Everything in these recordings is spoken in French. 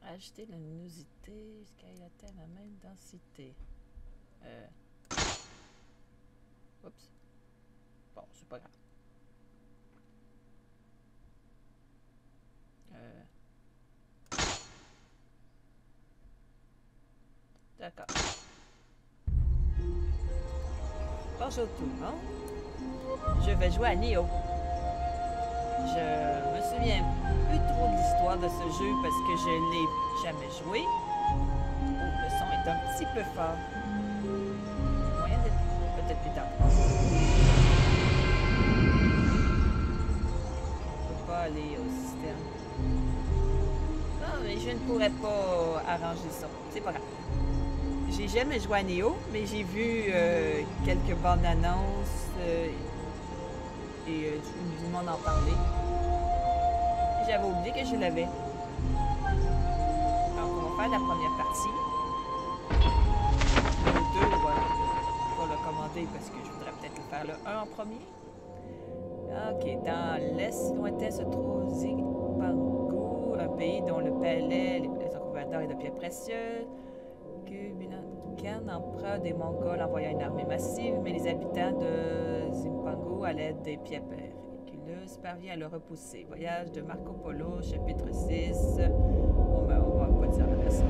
Ajouter la luminosité jusqu'à atteindre la même densité. Oups. Bon, c'est pas grave. D'accord. Bonjour tout le monde. Je vais jouer à Nioh. Je me souviens plus trop de l'histoire de ce jeu parce que je l'ai jamais joué. Oh, le son est un petit peu fort. Moyen d'être peut-être plus tard. On ne peut pas aller au système. Non, mais je ne pourrais pas arranger ça. C'est pas grave. J'ai jamais joué à Nioh, mais j'ai vu quelques bandes annonces et du monde en parler. J'avais oublié que je l'avais. Donc, on va faire la première partie. Le 2, on va le commander parce que je voudrais peut-être faire le 1 en premier. Ok, dans l'Est lointain se trouve Zimpango, un pays dont le palais, les converteurs et de pierres précieuses. Khan, empereur des Mongols, envoya une armée massive, mais les habitants de Zimpango, à l'aide des pierres miraculeuses, parviennent à le repousser. Voyage de Marco Polo, chapitre 6. On va pas dire la version.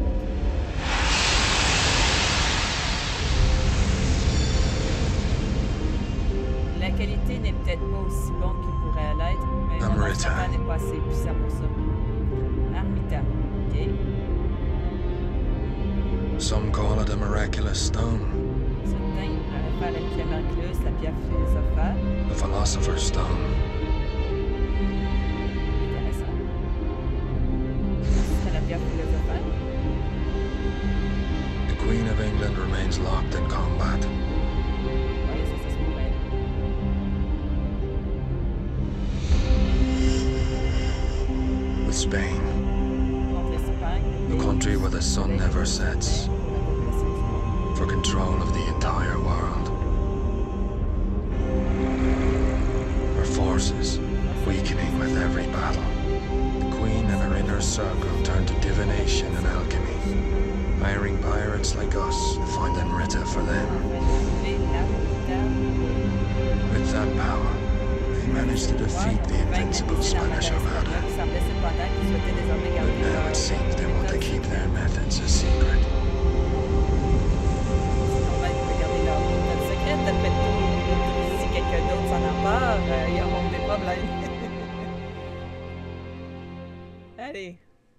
La qualité n'est peut-être pas aussi bonne qu'il pourrait l'être, mais l'enregistrement n'est pas assez puissant pour ça. Armita, ok. Some call it a miraculous stone. Certains préfèrent la pierre miraculeuse, la pierre philosophale. The philosopher's stone. Intéressant. C'est la pierre philosophale. The Queen of England remains locked in combat. Oui, ça se pourrait. With Spain, Contre l'Espagne. the country where the sun never sets, for control of the entire world. Her forces weakening with every battle. The Queen and her inner circle turn to divination and alchemy, hiring pirates like us to find Amrita for them. With that power, they managed to defeat the invincible Spanish Armada. But now it seems they want to keep their methods a secret. D'après tout, si quelqu'un d'autre s'en empare, ils auront des problèmes. Allez.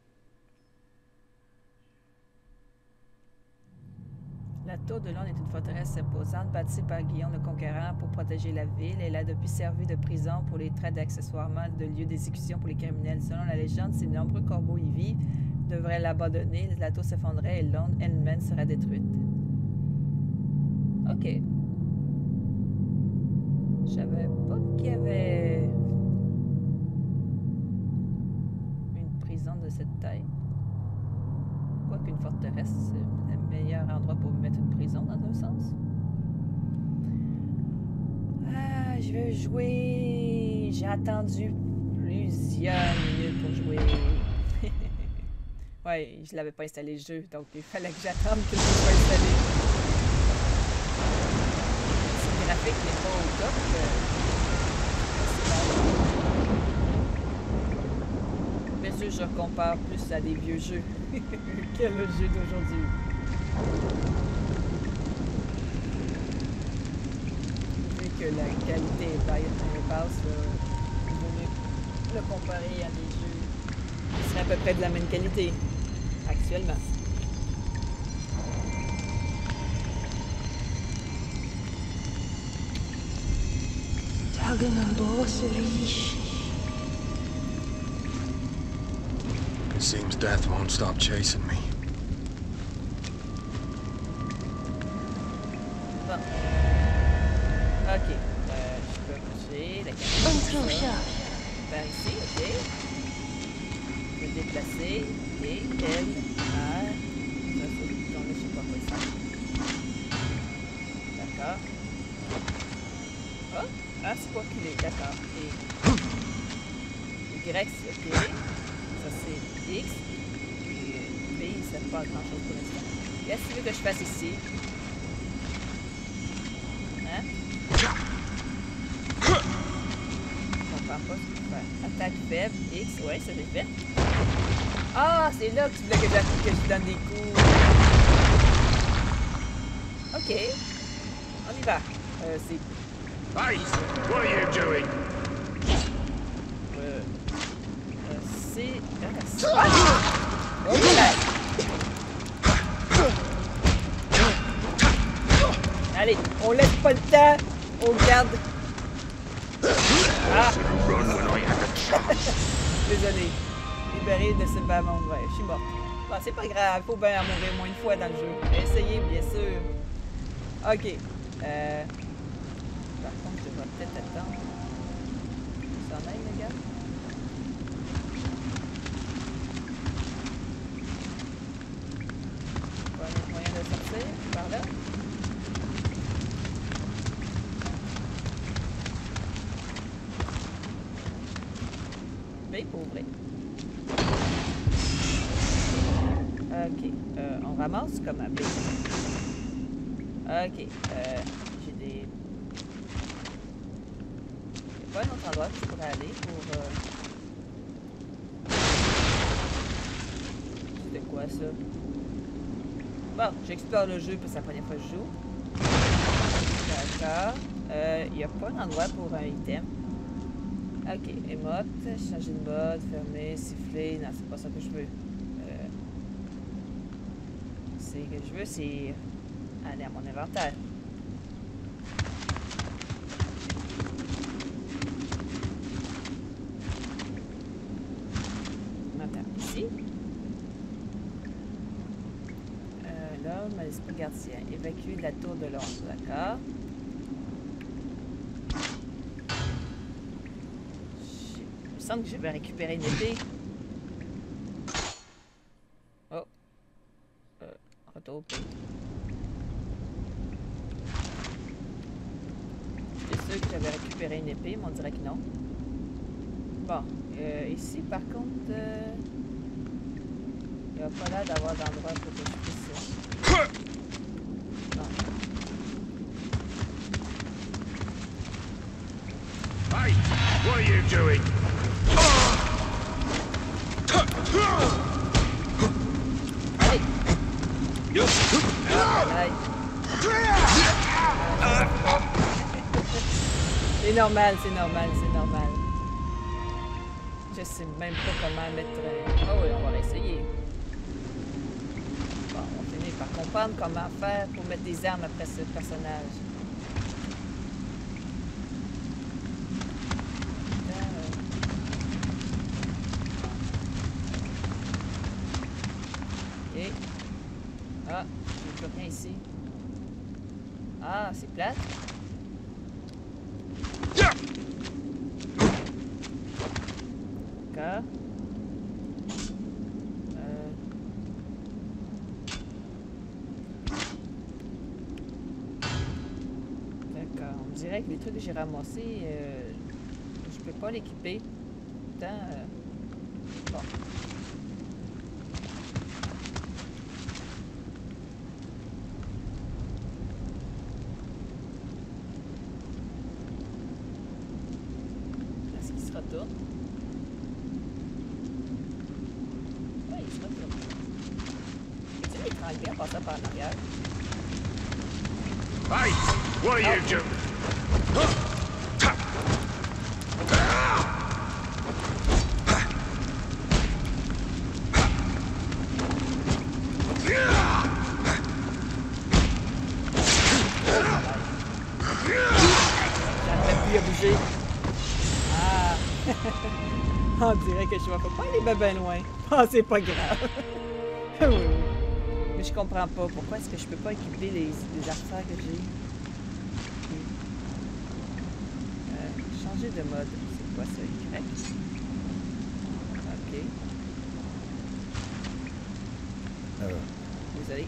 La tour de Londres est une forteresse imposante bâtie par Guillaume le Conquérant pour protéger la ville. Elle a depuis servi de prison pour les traits d'accessoirement de lieu d'exécution pour les criminels. Selon la légende, si de nombreux corbeaux y vivent, devraient l'abandonner, la tour s'effondrerait et Londres elle-même serait détruite. Ok. Je savais pas qu'il y avait une prison de cette taille. Quoique une forteresse, c'est le meilleur endroit pour mettre une prison dans un sens. Ah, je vais jouer. J'ai attendu plusieurs minutes pour jouer. Ouais, je l'avais pas installé le jeu, donc il fallait que j'attende que le jeu soit installé. Le graphique n'est pas au top. Mais je compare plus à des vieux jeux que le jeu d'aujourd'hui. Vu que la qualité est basse, il vaut mieux le comparer à des jeux qui seraient à peu près de la même qualité actuellement. It seems death won't stop chasing me. Bon. Ok. Je peux bouger la caméra. Par ici, ok. Je vais déplacer. Ok. L, R. Ça, c'est le bouton là, je sais pas quoi ça. D'accord. Oh! Ah, c'est pas reculé, d'accord. Et Y, c'est OK. Ça, c'est X. Et sert pas à grand chose pour l'instant. Qu'est-ce que tu veux que je fasse ici? Hein? Je comprends pas ce qu'il faut faire. Attaque faible, X, ouais, ça j'ai fait. Ah, c'est là que tu voulais que je donne des coups. Ok. On y va. C'est... Hey! What are you doing? C'est... Ah! Oh, là. Allez, on laisse pas le temps. On garde. Ah! Désolé. Libéré de ce bas monde. Ouais, je suis morte. Bon, c'est pas grave. Faut bien en mourir moins une fois dans le jeu. Essayez, bien sûr. Ok. Par contre, je vais peut-être attendre. Ça en aille, les gars? Pas un autre moyen de sortir par là? Mais pour vrai. Ok. On ramasse comme un B. Ok. J'ai des... Il n'y a pas un autre endroit que je pourrais aller pour... C'était quoi ça? Bon, j'explore le jeu, puis c'est la première fois que je joue. D'accord. Il n'y a pas un endroit pour un item. Ok, émote, changer de mode, fermer, siffler. Non, c'est pas ça que je veux. Ce que je veux, c'est aller à mon inventaire. Attends, ici. L'homme à l'esprit gardien. Évacuer de la tour de l'ombre, d'accord. Il me semble que je vais récupérer une épée. Oh. Retour au pays. J'étais sûr que j'avais récupéré une épée, mais on dirait que non. Bon. Ici, par contre... il n'y a pas l'air d'avoir d'endroit pour que je puisse... Non. Hey! What are you doing? Allez! Aïe. C'est normal, c'est normal, c'est normal. Je sais même pas comment mettre... Oh oui, on va l'essayer. Bon, on finit par comprendre comment faire pour mettre des armes après ce personnage. Ok. Ah, j'ai plus rien ici. Ah, c'est plate. D'accord. D'accord. On dirait que les trucs que j'ai ramassés, je peux pas l'équiper. Pourtant, bon. Est-ce qu'il se retourne? Oui, il se retourne. Tu m'étrangler en passant par l'arrière. Hey! What are you doing? J'arrive plus à bouger. Ah! On dirait que je vais pas aller ben loin. Ah, c'est pas grave. Oui, oui. Mais je comprends pas. Pourquoi est-ce que je peux pas équiper les affaires que j'ai? Changer de mode. C'est quoi ça? Y? Ok. Désolé.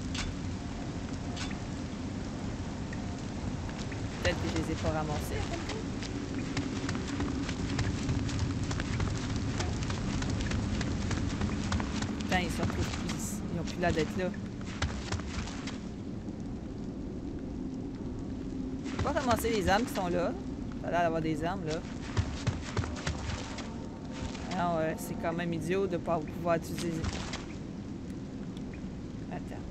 Peut-être que je les ai pas ramassés, en fait. Putain, ils se retrouvent plus ici. Ils ont plus l'air d'être là. Je peux pas ramasser les armes qui sont là. Ça a l'air d'avoir des armes, là. Ah ouais, c'est quand même idiot de ne pas pouvoir utiliser... Attends.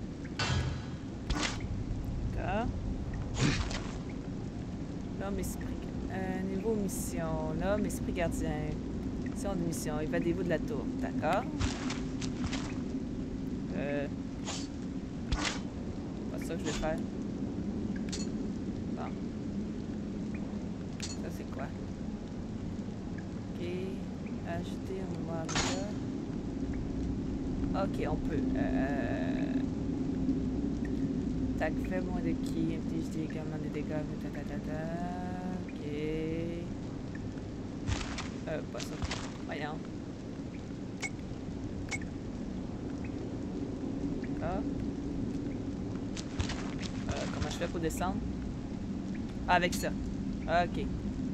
D'accord. L'homme esprit... niveau mission. L'homme esprit gardien. Mission de mission. Évadez-vous de la tour. D'accord. Pas ça que je vais faire. Bon. Ça, c'est quoi? Ok. Ajouter un mémoire là. Ok, on peut. Tac faible, moins de qui? Inflige également des dégâts. Ok. Pas ça. Voyons. D'accord. Comment je fais pour descendre? Ah, avec ça. Ok.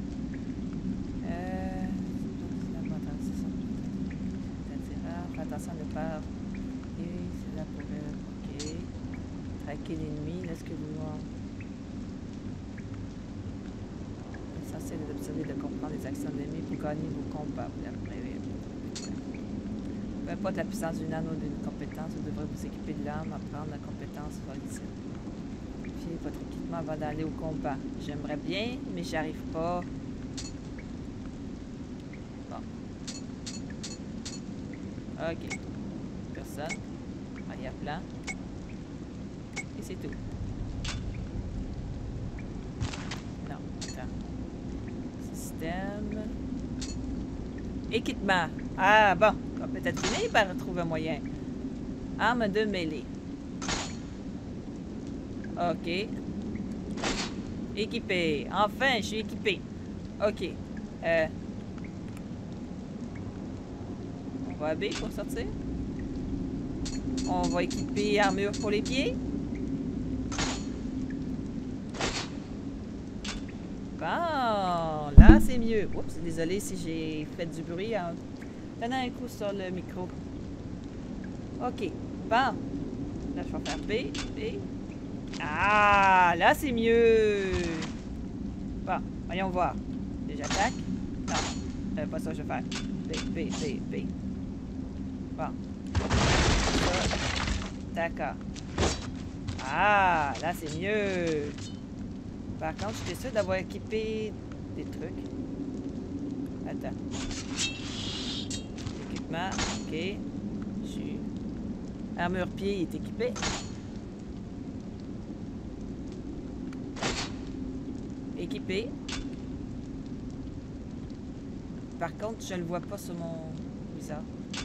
Fais attention de peur. Ok, c'est là pour elle. Ok. Traquer l'ennemi. Laisse que vous voir. L'essentiel est d'observer et de comprendre les actions de l'ennemi pour gagner vos combats. Peu importe la puissance d'une arme ou d'une compétence, vous devrez vous équiper de l'arme, apprendre la compétence volatile. Vérifiez votre équipement avant d'aller au combat. J'aimerais bien, mais j'y arrive pas. Bon. Ok. Personne. Arrière-plan. Et c'est tout. Non, attends. Système. Équipement. Ah, bon. On va peut-être finir par retrouver un moyen. Arme de mêlée. Ok. Équipé. Enfin, je suis équipé. Ok. On va à B pour sortir. On va équiper armure pour les pieds. Bon, là c'est mieux. Oups, désolé si j'ai fait du bruit en donnant un coup sur le micro. Ok, bon. Là je vais faire B, B. Ah, là c'est mieux. Bon, voyons voir. J'attaque. Non, pas ça que je vais faire. B, B, B, B. Bon. D'accord. Ah, là c'est mieux. Par contre, j'étais sûre d'avoir équipé des trucs. Attends. Équipement, ok. Armure pied est équipé. Équipé. Par contre, je le vois pas sur mon visage.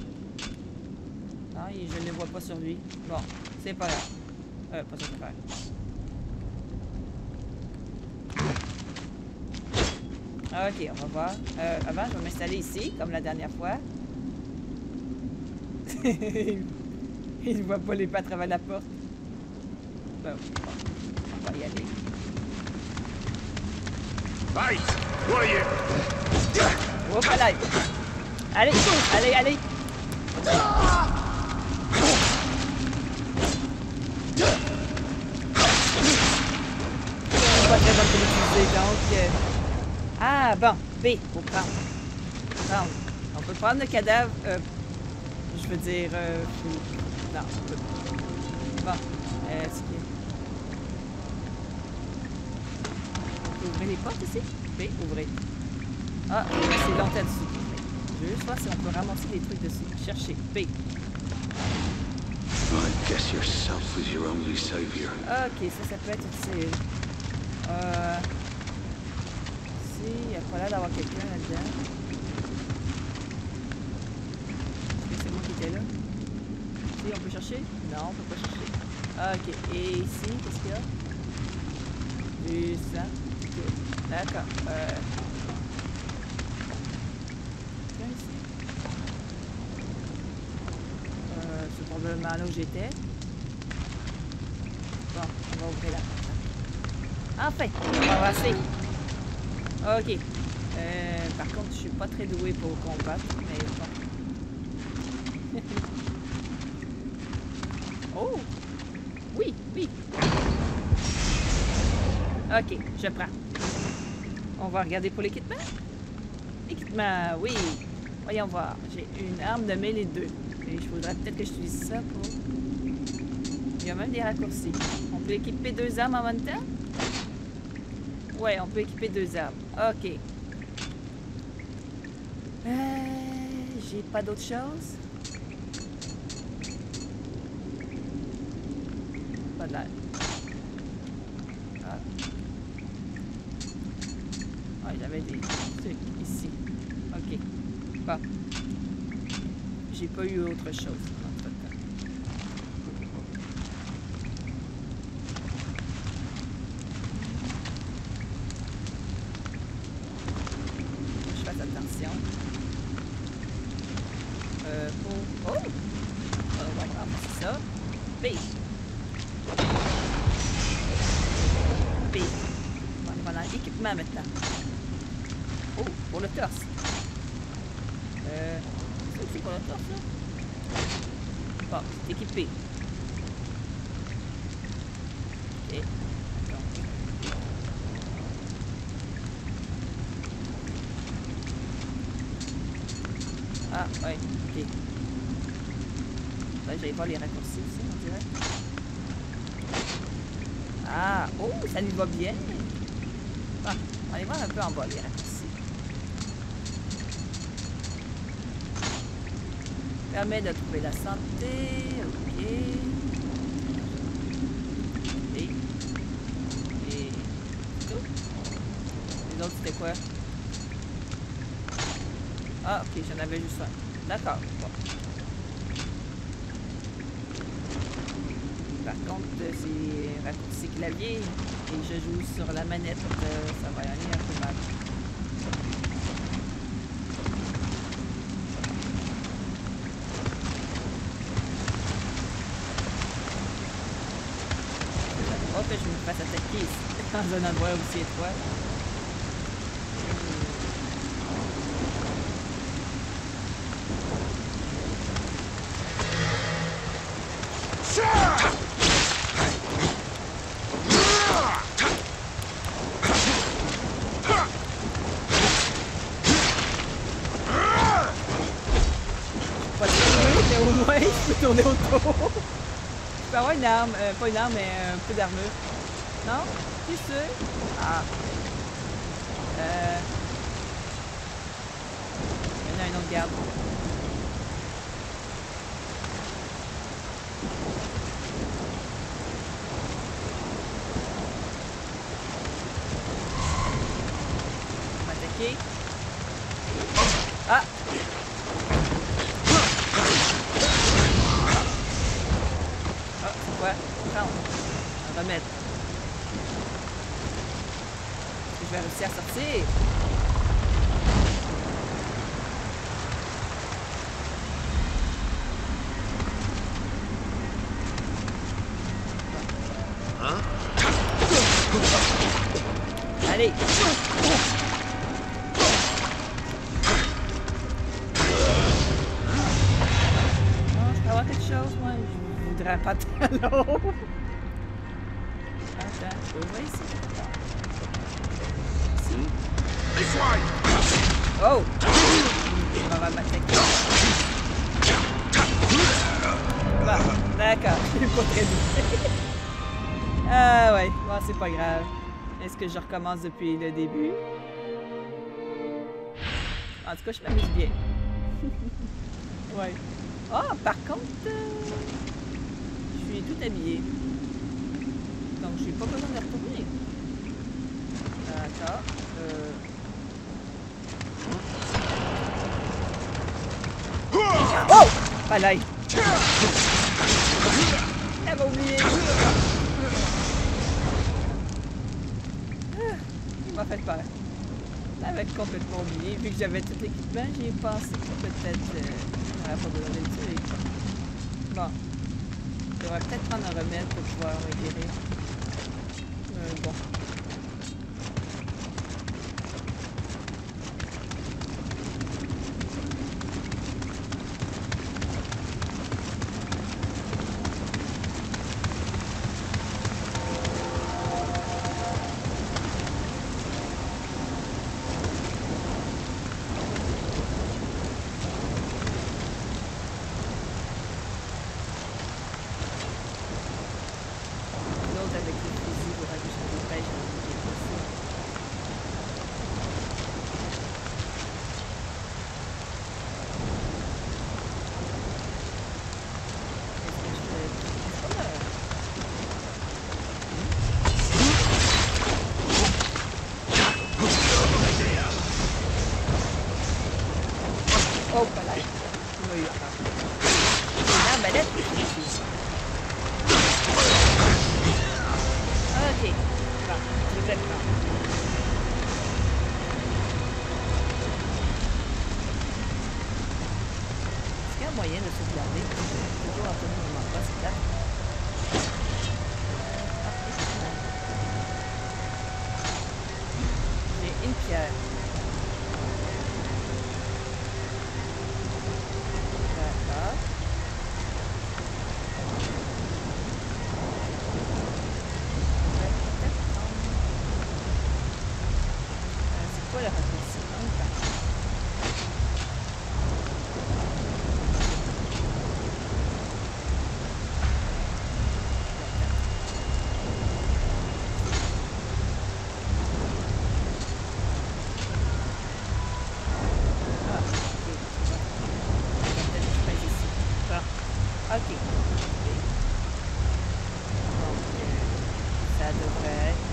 Non, je ne le vois pas sur lui. Bon, c'est pas grave. Pas ça que faire. Ok, on va voir. Avant, je vais m'installer ici, comme la dernière fois. Il ne voit pas les pas à travers la porte. Bon, on va y aller. Hop là! Allez, allez, allez! Pas très bon pour l'utiliser, donc... Ah, bon, B, faut prendre. On peut prendre le cadavre... je veux dire... Non, on peut pas. Bon, est-ce que... On peut ouvrir les portes ici? B, ouvrez. Ah, c'est longtemps dessus. Je veux juste voir si on peut ramasser les trucs dessus. Chercher, B. I guess yourself is your only savior. Ok, ça peut être utile. Si, il n'y a pas l'air d'avoir quelqu'un là-dedans. Est-ce que c'est moi qui étais là? Si, on peut chercher? Non, on peut pas chercher. Ok, et ici, qu'est-ce qu'il y a? Du sang. D'accord. Quelqu'un ici? C'est probablement là où j'étais. Bon, on va ouvrir la porte. Enfin, on va avancer. Ok. Par contre, je suis pas très douée pour combattre, mais bon. Oh! Oui, oui. Ok, je prends. On va regarder pour l'équipement. Équipement, oui. Voyons voir. J'ai une arme de mêlée 2. Et je voudrais peut-être que j'utilise ça pour... Il y a même des raccourcis. On peut équiper 2 armes en même temps? Ouais, on peut équiper 2 armes. Ok. J'ai pas d'autre chose? Pas de l'air. Ah. Ah, il y avait des trucs ici. Ok. Bon. J'ai pas eu autre chose entre-temps. Je fasse attention. Oh! On va ramasser ça. B. B. On va dans l'équipement maintenant. Oh! Pour le torse. C'est pour le torse, ça? Bon, c'est équipé. Ok. Ah, ouais, ok. Là, j'allais voir les raccourcis aussi, on dirait. Ah, oh, ça lui va bien. Ah, on va aller voir un peu en bas, les raccourcis. Permet de trouver la santé, ok. Et tout. Les autres, c'était quoi? Ah, ok, j'en avais juste un. D'accord, bon. Par contre, c'est raccourci clavier et je joue sur la manette, ça va aller un peu mal. Pas que je me fasse attaquer ici, dans un endroit aussi étroit. Je peux tourner autour. Je peux avoir une arme, pas une arme, mais un peu d'armure. Non? Tu sais? Ah. Il y en a un autre garde. On va attaquer. Ah! Prendre. On va remettre. Je vais réussir à sortir. Hein? Allez. Je peux avoir quelque chose, moi. Je voudrais pas de talon. Attends, je peux voir ici. Ici. Oh! On va m'attaquer. Bon, d'accord. Je suis pas très doué. Ah ouais, bon, c'est pas grave. Est-ce que je recommence depuis le début? En tout cas, je m'amuse bien. Ouais. Ah, par contre, je suis tout habillée. Donc, je n'ai pas besoin de retourner. D'accord. Oh! Pas l'ail. Elle m'a oublié. Il m'a fait peur. J'avais complètement oublié. Vu que j'avais tout l'équipement, j'y ai pensé que peut-être j'aurais pas besoin de le tuer. Bon. Je devrais peut-être prendre un remède pour pouvoir me guérir. Bon. ça devrait être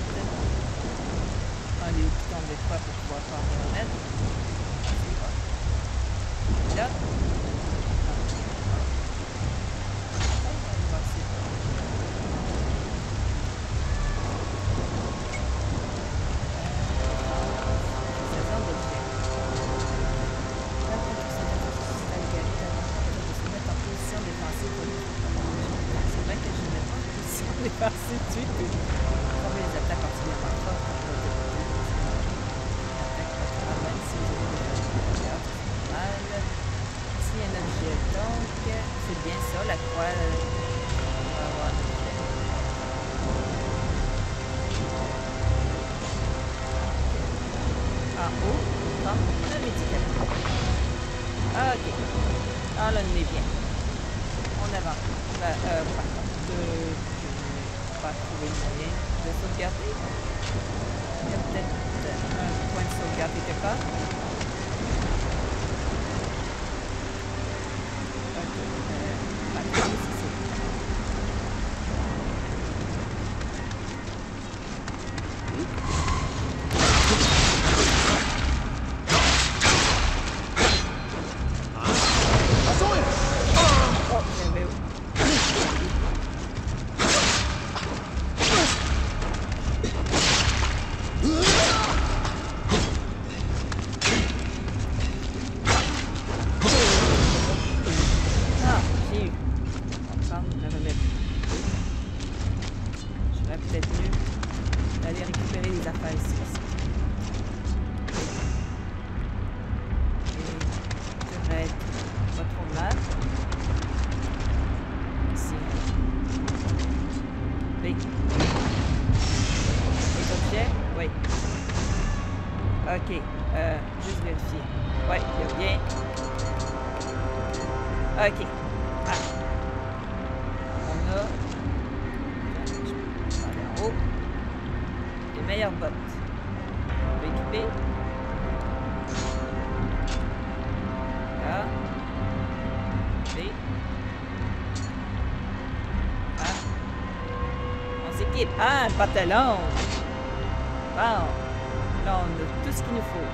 un des boutons de quoi pour pouvoir faire mes remettre. C'est pas. Là. Merci tout de suite. Comme les attaques particulièrement fortes, même si vous avez mal. Ici, un objet. Donc, c'est bien ça, la croix. On va avoir un objet. En haut, on prend un médicament. Ok. Ah, là, on est bien. On avance. Par contre, pas trouver le moyen de sauvegarder. Il y a peut-être un point de sauvegarde quelque part. Ok, juste vérifier. Ouais, il y a bien. Ok. Ah. On a... Je peux aller en haut. Les meilleures bottes. On va équiper. Là. B. Ah. On s'équipe. Ah, un pantalon. Bon. Là, on a tout ce qu'il nous faut.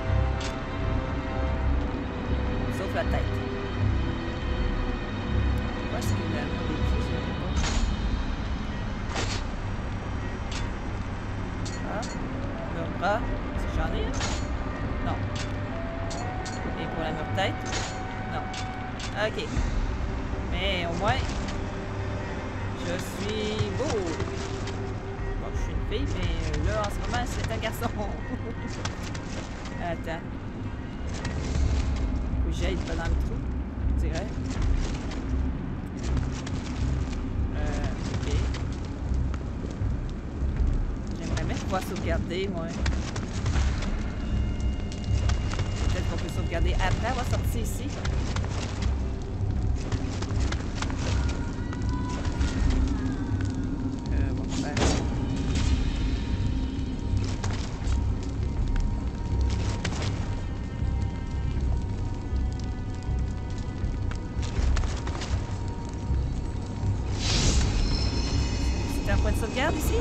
Sauf la tête. Où est-ce qu'il y a des pieds? Je ne sais pas. Ah, le bras. Est-ce que j'en ai un? Non. Et pour la tête? Non. Ok. Mais au moins, je suis beau. Bon, je suis une fille, mais là, en ce moment, c'est un garçon. Attends. Faut que j'aille pas dans le trou, je dirais. Ok. J'aimerais bien pouvoir sauvegarder, moi. Peut-être qu'on peut sauvegarder après avoir sorti ici. Bon, faire. Un point de sauvegarde ici?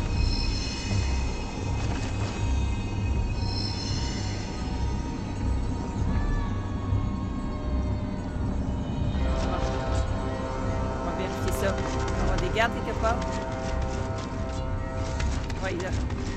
On va vérifier ça. On va avoir des gardes quelque part. Oui, là.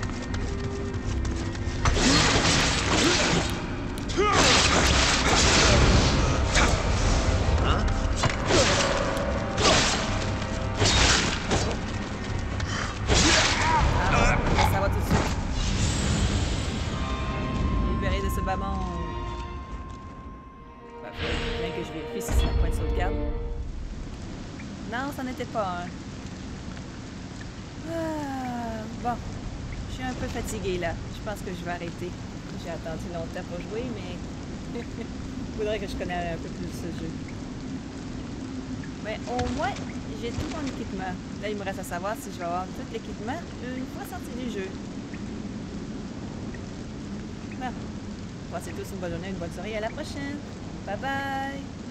Non, ça n'était pas un. Ah, bon, je suis un peu fatiguée là. Je pense que je vais arrêter. J'ai attendu longtemps pour jouer, mais il faudrait que je connaisse un peu plus ce jeu. Mais au moins, j'ai tout mon équipement. Là, il me reste à savoir si je vais avoir tout l'équipement une fois sorti du jeu. Bon, passez tous une bonne journée, une bonne soirée. À la prochaine. Bye bye!